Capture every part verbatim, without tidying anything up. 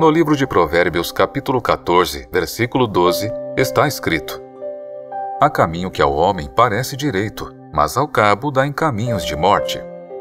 No livro de Provérbios, capítulo quatorze, versículo doze, está escrito: Há caminho que ao homem parece direito, mas ao cabo dá em caminhos de morte.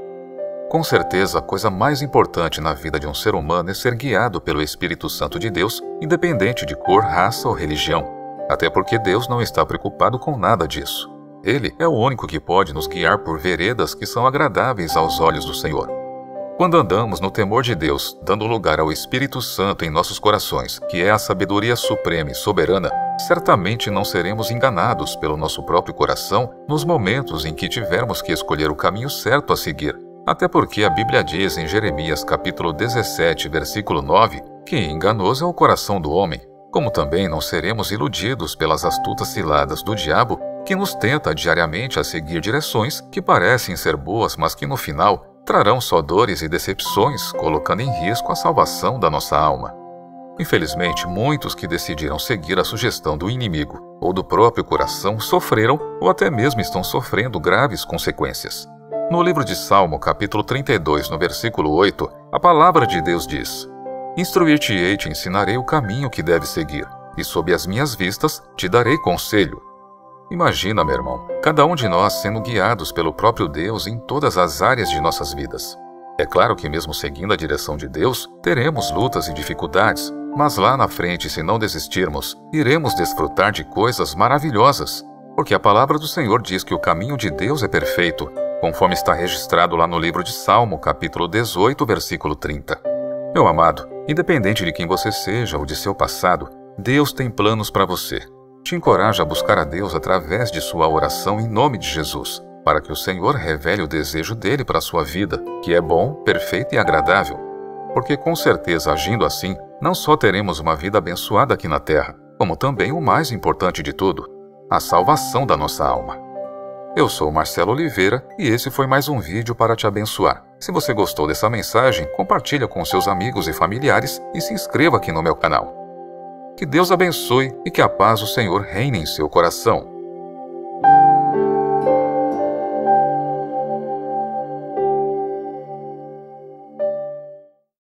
Com certeza, a coisa mais importante na vida de um ser humano é ser guiado pelo Espírito Santo de Deus, independente de cor, raça ou religião. Até porque Deus não está preocupado com nada disso. Ele é o único que pode nos guiar por veredas que são agradáveis aos olhos do Senhor. Quando andamos no temor de Deus, dando lugar ao Espírito Santo em nossos corações, que é a sabedoria suprema e soberana, certamente não seremos enganados pelo nosso próprio coração nos momentos em que tivermos que escolher o caminho certo a seguir. Até porque a Bíblia diz em Jeremias capítulo dezessete, versículo nove, que enganoso é o coração do homem, como também não seremos iludidos pelas astutas ciladas do diabo, que nos tenta diariamente a seguir direções que parecem ser boas, mas que no final trarão só dores e decepções, colocando em risco a salvação da nossa alma. Infelizmente, muitos que decidiram seguir a sugestão do inimigo ou do próprio coração sofreram ou até mesmo estão sofrendo graves consequências. No livro de Salmo, capítulo trinta e dois, no versículo oito, a palavra de Deus diz: Instruir-te-ei, te ensinarei o caminho que deves seguir, e sob as minhas vistas te darei conselho. Imagina, meu irmão, cada um de nós sendo guiados pelo próprio Deus em todas as áreas de nossas vidas. É claro que mesmo seguindo a direção de Deus, teremos lutas e dificuldades, mas lá na frente, se não desistirmos, iremos desfrutar de coisas maravilhosas, porque a palavra do Senhor diz que o caminho de Deus é perfeito, conforme está registrado lá no livro de Salmo, capítulo dezoito, versículo trinta. Meu amado, independente de quem você seja ou de seu passado, Deus tem planos para você. Te encoraja a buscar a Deus através de sua oração em nome de Jesus, para que o Senhor revele o desejo dele para a sua vida, que é bom, perfeito e agradável. Porque com certeza, agindo assim, não só teremos uma vida abençoada aqui na terra, como também o mais importante de tudo, a salvação da nossa alma. Eu sou Marcelo Oliveira e esse foi mais um vídeo para te abençoar. Se você gostou dessa mensagem, compartilha com seus amigos e familiares e se inscreva aqui no meu canal. Que Deus abençoe e que a paz do Senhor reine em seu coração.